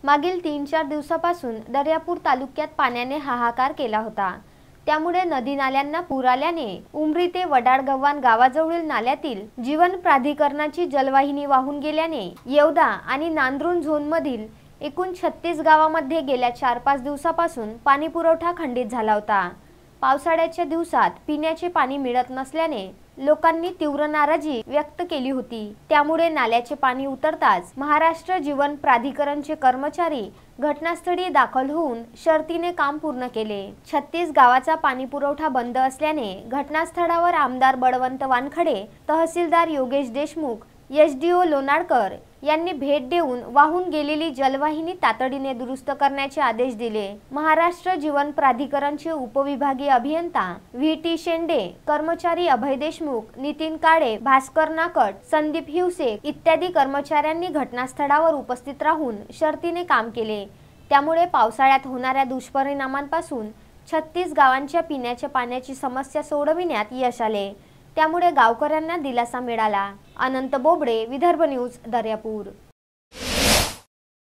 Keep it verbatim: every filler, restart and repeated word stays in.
मागील तीन चार दिवसापासून दर्यापूर तालुक्यात पाण्याने हाहाकार केला होता। त्यामुळे नदी नाल्यांना पूर आल्याने उमरी ते वडाळगव्हाण गावाजवळील नाल्यातील जीवन प्राधिकरणाची जलवाहिनी वाहून गेल्याने येवदा आणि नांदुर झोनमधील एकूण छत्तीस गावांमध्ये गेल्या चार पाच दिवसापासून पाणी पुरवठा खंडित झाला होता। पावसाळ्याच्या दिवसात पिण्याचे पाणी मिळत नसल्याने लोकांनी तीव्र नाराजी व्यक्त केली होती। त्यामुळे नाल्याचे पाणी उतरताच महाराष्ट्र जीवन प्राधिकरणचे कर्मचारी घटनास्थळी दाखल होऊन शर्तीने काम पूर्ण केले। छत्तीस गावाचा पाणी पुरवठा बंद असल्याने घटनास्थळावर आमदार बळवंत वानखडे, तहसीलदार योगेश देशमुख, एसडीओ लोणारकर यांनी भेट देऊन वाहून गेलेली जलवाहिनी तातडीने दुरुस्त करण्याचे आदेश दिले। महाराष्ट्र जीवन प्राधिकरणचे उपविभागीय अभियंता व्ही टी शेंडे, कर्मचारी अभय देशमुख, नितीन काळे, भास्कर नाकट, संदीप हिवसे इत्यादी कर्मचाऱ्यांनी घटनास्थळावर उपस्थित राहून शर्तीने काम केले। त्यामुळे पावसाळ्यात होणाऱ्या दुष्परिणामांपासून छत्तीस गावांच्या पिण्याच्या पाण्याची समस्या सोडविण्यात यश आले। त्यामुळे गावकऱ्यांना दिलासा मिळाला। अनंत बोबडे, विदर्भ न्यूज, दर्यापूर।